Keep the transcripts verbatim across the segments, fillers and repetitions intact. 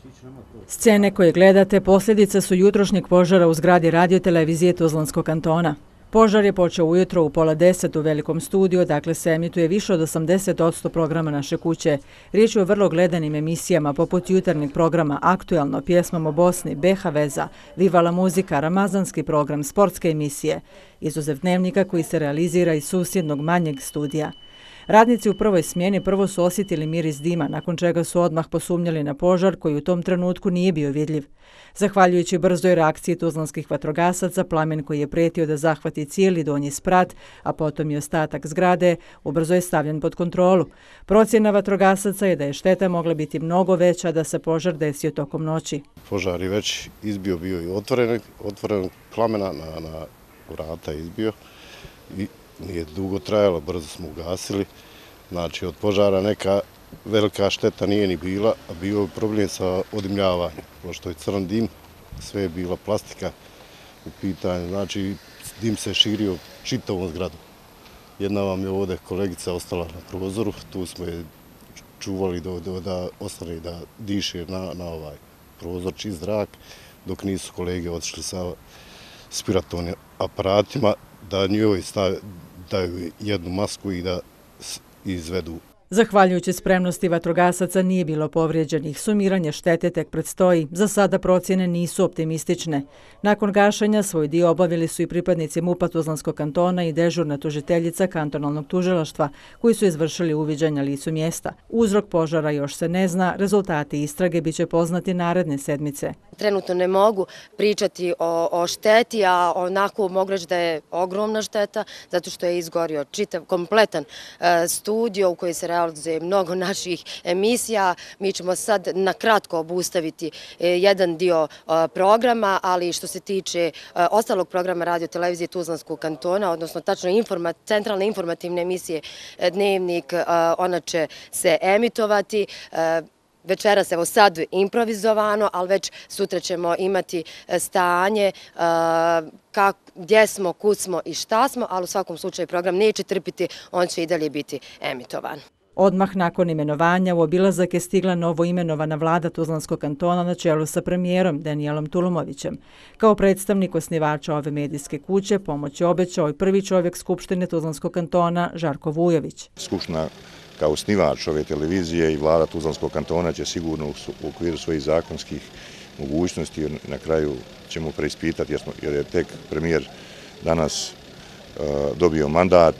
Scene koje gledate posljedice su jutrošnjeg požara u zgradi radiotelevizije Tuzlanskog kantona. Požar je počeo ujutro u pola deset u velikom studiju, dakle se emituje više od osamdeset posto programa naše kuće. Riječ je o vrlo gledanim emisijama poput jutarnjeg programa Aktualno, Pjesmom o Bosni, B H Veza, Vivala muzika, ramazanski program, sportske emisije, izuzev dnevnika koji se realizira iz susjednog manjeg studija. Radnici u prvoj smjeni prvo su osjetili miris dima, nakon čega su odmah posumnjali na požar koji u tom trenutku nije bio vidljiv. Zahvaljujući brzoj reakciji tuzlanskih vatrogasaca, plamen koji je prijetio da zahvati cijeli donji sprat, a potom i ostatak zgrade, ubrzo je stavljen pod kontrolu. Procjena vatrogasaca je da je šteta mogla biti mnogo veća da se požar desio tokom noći. Požar je već izbio, bio i otvoren, otvoren plamena na, na vrata izbio i nije dugo trajalo, brzo smo ugasili. Znači, od požara neka velika šteta nije ni bila, a bio je problem sa odimljavanjem. Pošto je crn dim, sve je bila plastika u pitanju. Znači, dim se širio čitavom zgradu. Jedna vam je ovdje kolegica ostala na prozoru, tu smo je čuvali do, do, da ostane da diše na, na ovaj prozor, čist zrak, dok nisu kolege otišli sa spiratornim aparatima, da njoj daju jednu masku i da izvedu. Zahvaljujući spremnosti vatrogasaca nije bilo povrijeđenih. Sumiranje štete tek predstoji. Za sada procjene nisu optimistične. Nakon gašenja svoj dio obavili su i pripadnici MUP-a Tuzlanskog kantona i dežurna tužiteljica kantonalnog tužilaštva, koji su izvršili uviđanja licu mjesta. Uzrok požara još se ne zna, rezultati istrage biće poznati naredne sedmice. Trenutno ne mogu pričati o, o šteti, a onako mogu reći da je ogromna šteta, zato što je izgorio čitav, kompletan e, studio u koji se realizuje mnogo naših emisija. Mi ćemo sad na kratko obustaviti e, jedan dio e, programa, ali što se tiče e, ostalog programa radio televizije Tuzlanskog kantona, odnosno tačno informa, centralne informativne emisije e, Dnevnik, e, ona će se emitovati. E, Večeras evo sad improvizovano, ali već sutra ćemo imati stanje kak, gdje smo, kud smo i šta smo, ali u svakom slučaju program neće trpiti, on će i dalje biti emitovan. Odmah nakon imenovanja u obilazak je stigla novo imenovana vlada Tuzlanskog kantona na čelu sa premijerom Danijelom Tulumovićem. Kao predstavnik osnivača ove medijske kuće pomoć je obećao i prvi čovjek Skupštine Tuzlanskog kantona Žarko Vujović. Skupština kao osnivač ove televizije i vlada Tuzlanskog kantona će sigurno u okviru svojih zakonskih mogućnosti, na kraju ćemo preispitati jer, smo, jer je tek premijer danas uh, dobio mandat,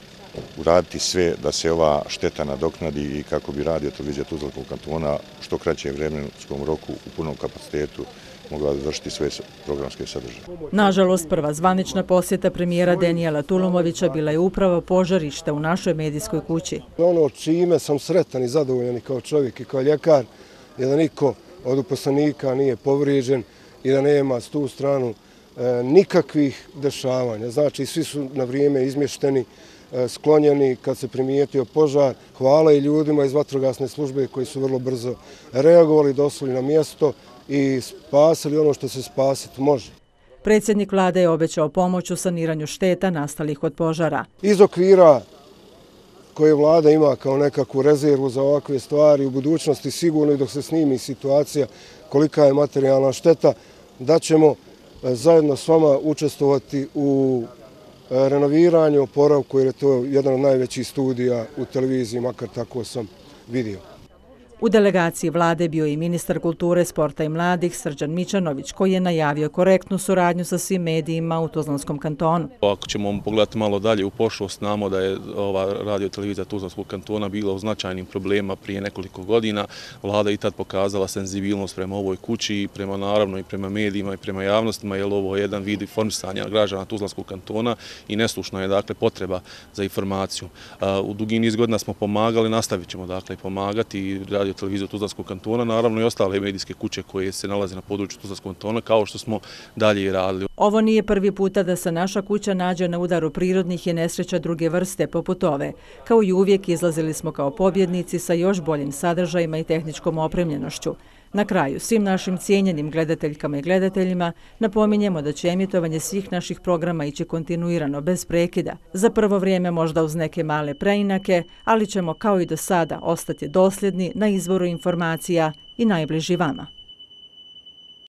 uraditi sve da se ova šteta nadoknadi i kako bi radio televizija Tuzlanskog kantona u što kraćem vremenskom roku u punom kapacitetu mogla završiti sve programske sadržaje. Nažalost, prva zvanična posjeta premijera Danijela Tulumovića bila je upravo požarište u našoj medijskoj kući. Ono čime sam sretan i zadovoljan i kao čovjek i kao ljekar je da niko od uposlenika nije povrijeđen i da nema s tu stranu e, nikakvih dešavanja. Znači, svi su na vrijeme izmješteni, e, sklonjeni kad se primijetio požar. Hvala i ljudima iz vatrogasne službe koji su vrlo brzo reagovali, došli na mjesto i spasili ono što se spasiti može. Predsjednik vlade je obećao pomoć u saniranju šteta nastalih od požara. Iz okvira koje vlada ima kao nekakvu rezervu za ovakve stvari u budućnosti, sigurno i dok se snimi situacija kolika je materijalna šteta, da ćemo zajedno s vama učestvovati u renoviranju, oporavku, jer je to jedan od najvećih studija u televiziji, makar tako sam vidio. U delegaciji vlade bio i ministar kulture, sporta i mladih Srđan Mičanović, koji je najavio korektnu suradnju sa svim medijima u Tuzlanskom kantonu. Ako ćemo pogledati malo dalje u prošlost, znamo da je ova radio televizija Tuzlanskog kantona bila u značajnim problema prije nekoliko godina. Vlada i tad pokazala senzibilnost prema ovoj kući i prema naravno i prema medijima i prema javnostima, jer ovo je jedan vid informisanja građana Tuzlanskog kantona i neslušna je dakle potreba za informaciju. U dugi niz godina smo pomagali, nastavit ćemo dakle pomagati i radio televiziju Tuzlanskog kantona, naravno i ostale medijske kuće koje se nalaze na području Tuzlanskog kantona, kao što smo dalje i radili. Ovo nije prvi puta da se naša kuća nađe na udaru prirodnih i nesreća druge vrste poput ove. Kao i uvijek izlazili smo kao pobjednici sa još boljim sadržajima i tehničkom opremljenošću. Na kraju, svim našim cijenjenim gledateljkama i gledateljima napominjemo da će emitovanje svih naših programa ići kontinuirano, bez prekida. Za prvo vrijeme možda uz neke male preinake, ali ćemo kao i do sada ostati dosljedni na izvoru informacija i najbliži vama.